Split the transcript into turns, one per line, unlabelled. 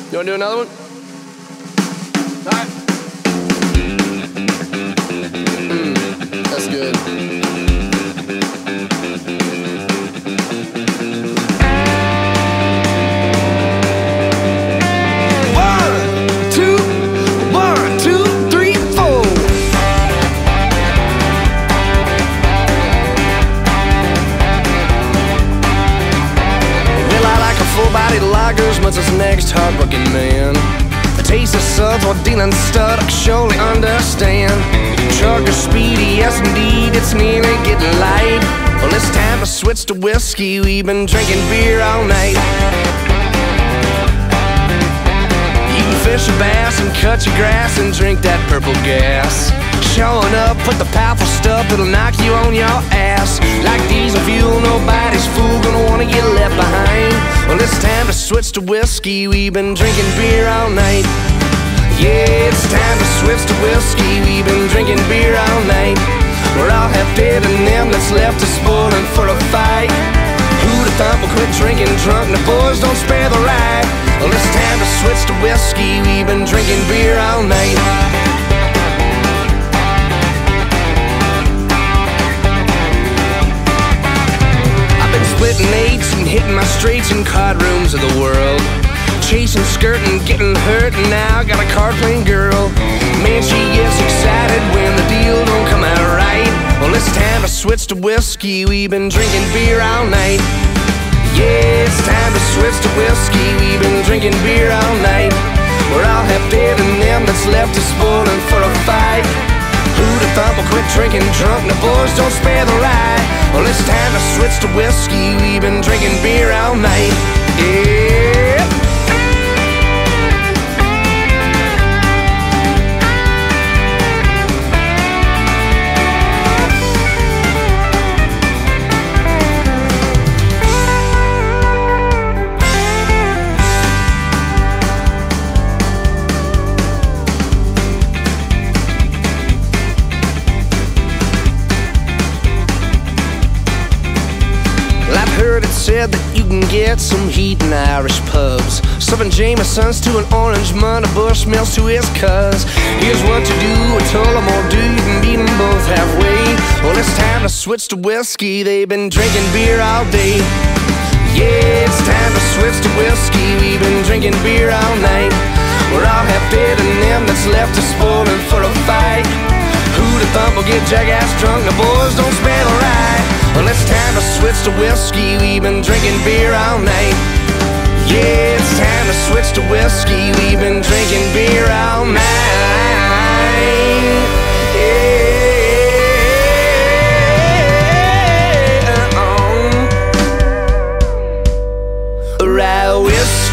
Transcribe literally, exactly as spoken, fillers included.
You wanna do another one? All right. Mm, that's good. One, two, one, two, three, four. Well, I like a full-bodied lager as much as the next hard-working man. The taste of suds while dealing stud, I can surely understand. Trucker speedy, yes indeed, it's nearly getting light. Well, it's time to switch to whiskey, we've been drinking beer all night. You can fish a bass and cut your grass and drink that purple gas. Showing up with the powerful stuff that'll knock you on your ass. Like diesel fuel, nobody's fool gonna wanna get left behind. Well, it's time to switch to whiskey, we've been drinking beer all night. Yeah, it's time to switch to whiskey, we've been drinking beer all night. We're all half dead and them that's left is spoiling for a fight. Who'da thought we'll quit drinking drunk and the boys don't spare the ride. Well, it's time to switch to whiskey, we've been drinking beer all night. Splitting eights and hitting my straights in card rooms of the world. Chasing, skirting, getting hurt, and now I got a card playing girl. Man, she gets excited when the deal don't come out right. Well, it's time to switch to whiskey, we've been drinking beer all night. Yeah, it's time to switch to whiskey, we've been drinking beer all night. We're all half dead and them that's left is spoiling for a fight. Who'da thought we'll quit drinking drunk and the boys don't spare the ride. Well, it's time to switch to whiskey, we've been drinking beer all night. Yeah. Said that you can get some heat in Irish pubs, serving Jameson's to an orange mun, a Bushmills to his cuz. Here's what to do, I told them all do, you can meet them both halfway. Well, it's time to switch to whiskey, they've been drinking beer all day. Yeah, it's time to switch to whiskey, we've been drinking beer all night. We're all half dead and them that's left is spoiling for a fight. Who'da thought we'll get jackass drunk, the boys don't spare the ride. Well, it's time to switch to whiskey, we've been drinking beer all night. Yeah, it's time to switch to whiskey, we've been drinking beer all night. Yeah, oh. Right, whiskey.